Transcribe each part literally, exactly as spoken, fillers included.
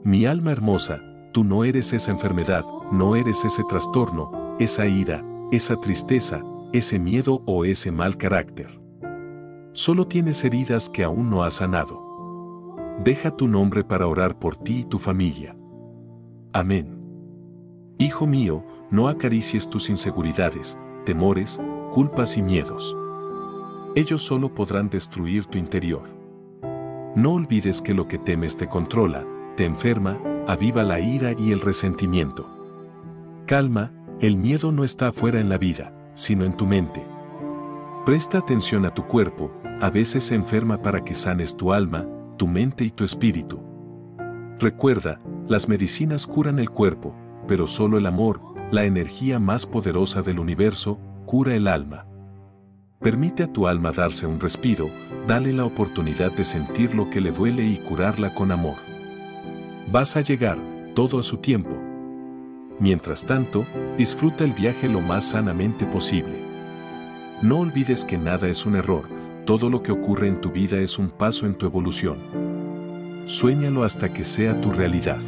Mi alma hermosa, tú no eres esa enfermedad, no eres ese trastorno, esa ira, esa tristeza, ese miedo o ese mal carácter. Solo tienes heridas que aún no has sanado. Deja tu nombre para orar por ti y tu familia. Amén. Hijo mío, no acaricies tus inseguridades, temores, culpas y miedos. Ellos solo podrán destruir tu interior. No olvides que lo que temes te controla, te enferma, aviva la ira y el resentimiento. Calma, el miedo no está afuera en la vida, sino en tu mente. Presta atención a tu cuerpo, a veces se enferma para que sanes tu alma, tu mente y tu espíritu. Recuerda, las medicinas curan el cuerpo, pero solo el amor, la energía más poderosa del universo, cura el alma. Permite a tu alma darse un respiro, dale la oportunidad de sentir lo que le duele y curarla con amor. Vas a llegar, todo a su tiempo. Mientras tanto, disfruta el viaje lo más sanamente posible. No olvides que nada es un error, todo lo que ocurre en tu vida es un paso en tu evolución. Suéñalo hasta que sea tu realidad.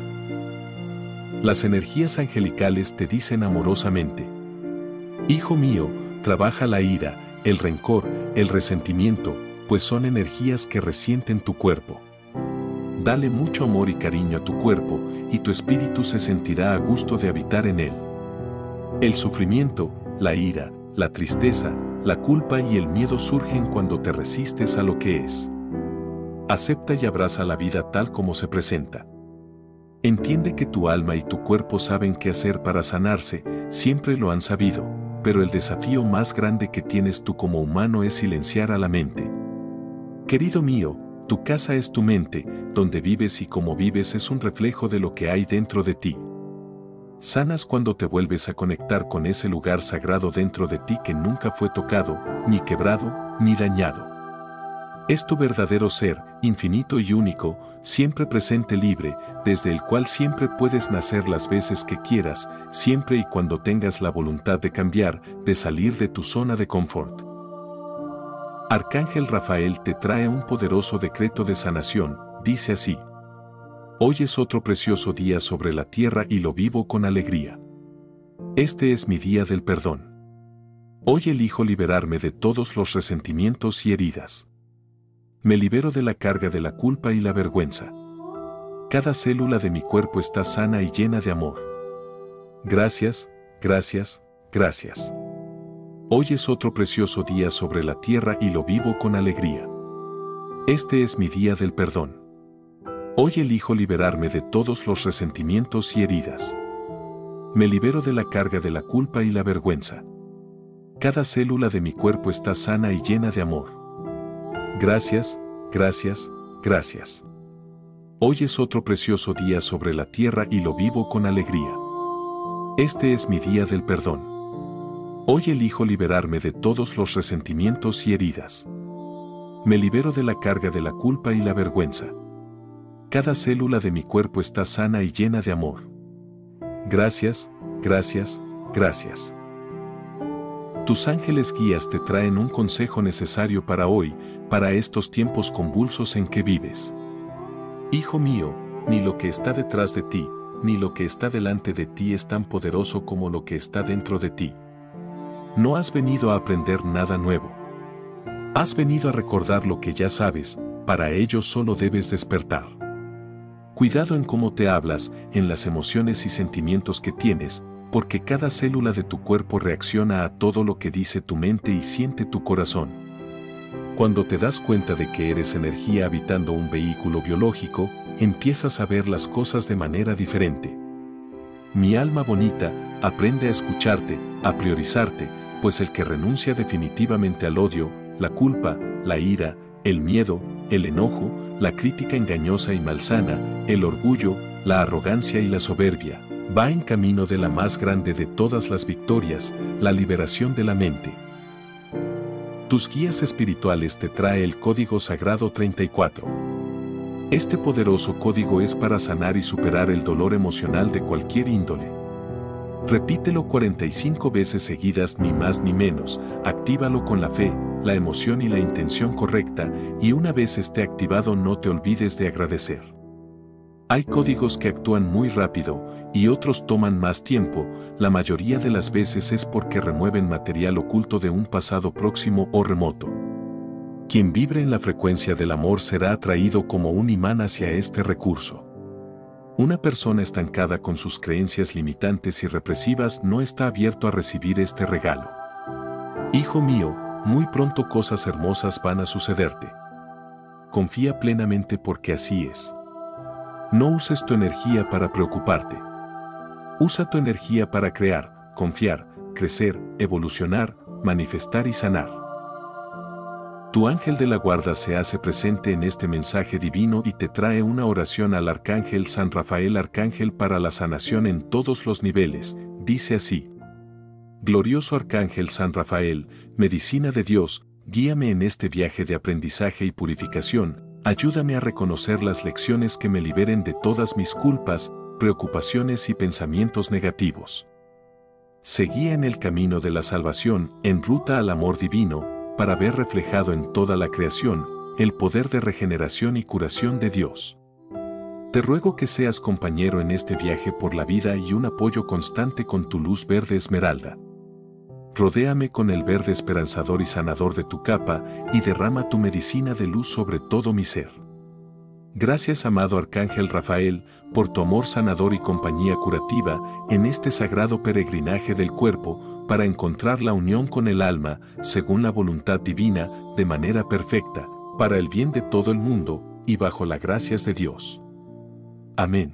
Las energías angelicales te dicen amorosamente: Hijo mío, trabaja la ira, el rencor, el resentimiento, pues son energías que resienten tu cuerpo. Dale mucho amor y cariño a tu cuerpo, y tu espíritu se sentirá a gusto de habitar en él. El sufrimiento, la ira, la tristeza, la culpa y el miedo surgen cuando te resistes a lo que es. Acepta y abraza la vida tal como se presenta. Entiende que tu alma y tu cuerpo saben qué hacer para sanarse, siempre lo han sabido, pero el desafío más grande que tienes tú como humano es silenciar a la mente. Querido mío, tu casa es tu mente, donde vives y cómo vives es un reflejo de lo que hay dentro de ti. Sanas cuando te vuelves a conectar con ese lugar sagrado dentro de ti que nunca fue tocado, ni quebrado, ni dañado. Es tu verdadero ser, infinito y único, siempre presente libre, desde el cual siempre puedes nacer las veces que quieras, siempre y cuando tengas la voluntad de cambiar, de salir de tu zona de confort. Arcángel Rafael te trae un poderoso decreto de sanación, dice así: Hoy es otro precioso día sobre la tierra y lo vivo con alegría. Este es mi día del perdón. Hoy elijo liberarme de todos los resentimientos y heridas. Me libero de la carga de la culpa y la vergüenza. Cada célula de mi cuerpo está sana y llena de amor. Gracias, gracias, gracias. Hoy es otro precioso día sobre la tierra y lo vivo con alegría. Este es mi día del perdón. Hoy elijo liberarme de todos los resentimientos y heridas. Me libero de la carga de la culpa y la vergüenza. Cada célula de mi cuerpo está sana y llena de amor. Gracias, gracias, gracias. Hoy es otro precioso día sobre la tierra y lo vivo con alegría. Este es mi día del perdón. Hoy elijo liberarme de todos los resentimientos y heridas. Me libero de la carga de la culpa y la vergüenza. Cada célula de mi cuerpo está sana y llena de amor. Gracias, gracias, gracias. Tus ángeles guías te traen un consejo necesario para hoy, para estos tiempos convulsos en que vives. Hijo mío, ni lo que está detrás de ti, ni lo que está delante de ti es tan poderoso como lo que está dentro de ti. No has venido a aprender nada nuevo. Has venido a recordar lo que ya sabes, para ello solo debes despertar. Cuidado en cómo te hablas, en las emociones y sentimientos que tienes, porque cada célula de tu cuerpo reacciona a todo lo que dice tu mente y siente tu corazón. Cuando te das cuenta de que eres energía habitando un vehículo biológico, empiezas a ver las cosas de manera diferente. Mi alma bonita, aprende a escucharte, a priorizarte, pues el que renuncia definitivamente al odio, la culpa, la ira, el miedo, el enojo, la crítica engañosa y malsana, el orgullo, la arrogancia y la soberbia, va en camino de la más grande de todas las victorias, la liberación de la mente. Tus guías espirituales te trae el Código Sagrado treinta y cuatro. Este poderoso código es para sanar y superar el dolor emocional de cualquier índole. Repítelo cuarenta y cinco veces seguidas, ni más ni menos, actívalo con la fe, la emoción y la intención correcta, y una vez esté activado no te olvides de agradecer. Hay códigos que actúan muy rápido y otros toman más tiempo, la mayoría de las veces es porque remueven material oculto de un pasado próximo o remoto. Quien vibre en la frecuencia del amor será atraído como un imán hacia este recurso. Una persona estancada con sus creencias limitantes y represivas no está abierto a recibir este regalo. Hijo mío, muy pronto cosas hermosas van a sucederte. Confía plenamente porque así es. No uses tu energía para preocuparte. Usa tu energía para crear, confiar, crecer, evolucionar, manifestar y sanar. Tu ángel de la guarda se hace presente en este mensaje divino y te trae una oración al Arcángel San Rafael, Arcángel para la sanación en todos los niveles. Dice así: Glorioso Arcángel San Rafael, medicina de Dios, guíame en este viaje de aprendizaje y purificación, ayúdame a reconocer las lecciones que me liberen de todas mis culpas, preocupaciones y pensamientos negativos. Seguía en el camino de la salvación, en ruta al amor divino, para ver reflejado en toda la creación el poder de regeneración y curación de Dios. Te ruego que seas compañero en este viaje por la vida y un apoyo constante con tu luz verde esmeralda. Rodéame con el verde esperanzador y sanador de tu capa y derrama tu medicina de luz sobre todo mi ser. Gracias, amado Arcángel Rafael, por tu amor sanador y compañía curativa en este sagrado peregrinaje del cuerpo para encontrar la unión con el alma, según la voluntad divina, de manera perfecta, para el bien de todo el mundo y bajo las gracias de Dios. Amén.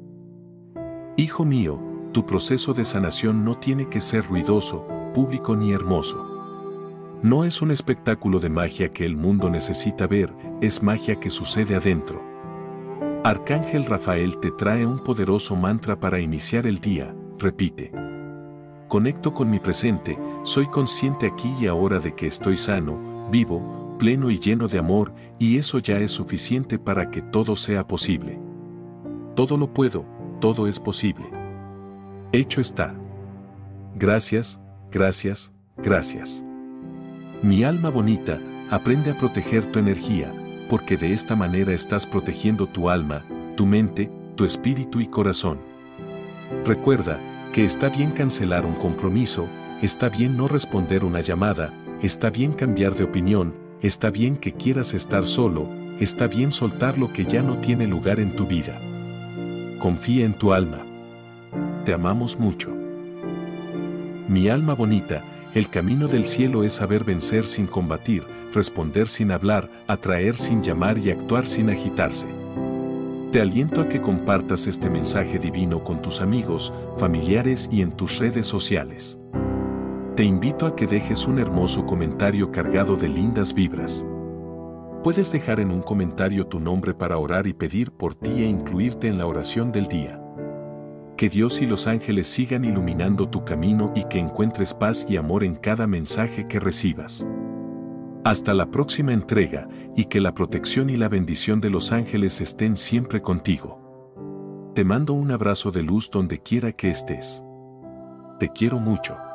Hijo mío, tu proceso de sanación no tiene que ser ruidoso, público ni hermoso. No es un espectáculo de magia que el mundo necesita ver, es magia que sucede adentro. Arcángel Rafael te trae un poderoso mantra para iniciar el día, repite. Conecto con mi presente, soy consciente aquí y ahora de que estoy sano, vivo, pleno y lleno de amor, y eso ya es suficiente para que todo sea posible. Todo lo puedo, todo es posible. Hecho está. Gracias, gracias, gracias. Mi alma bonita, aprende a proteger tu energía, porque de esta manera estás protegiendo tu alma, tu mente, tu espíritu y corazón. Recuerda que está bien cancelar un compromiso, está bien no responder una llamada, está bien cambiar de opinión, está bien que quieras estar solo, está bien soltar lo que ya no tiene lugar en tu vida. Confía en tu alma. Te amamos mucho. Mi alma bonita, el camino del cielo es saber vencer sin combatir, responder sin hablar, atraer sin llamar y actuar sin agitarse. Te aliento a que compartas este mensaje divino con tus amigos, familiares y en tus redes sociales. Te invito a que dejes un hermoso comentario cargado de lindas vibras. Puedes dejar en un comentario tu nombre para orar y pedir por ti e incluirte en la oración del día. Que Dios y los ángeles sigan iluminando tu camino y que encuentres paz y amor en cada mensaje que recibas. Hasta la próxima entrega y que la protección y la bendición de los ángeles estén siempre contigo. Te mando un abrazo de luz donde quiera que estés. Te quiero mucho.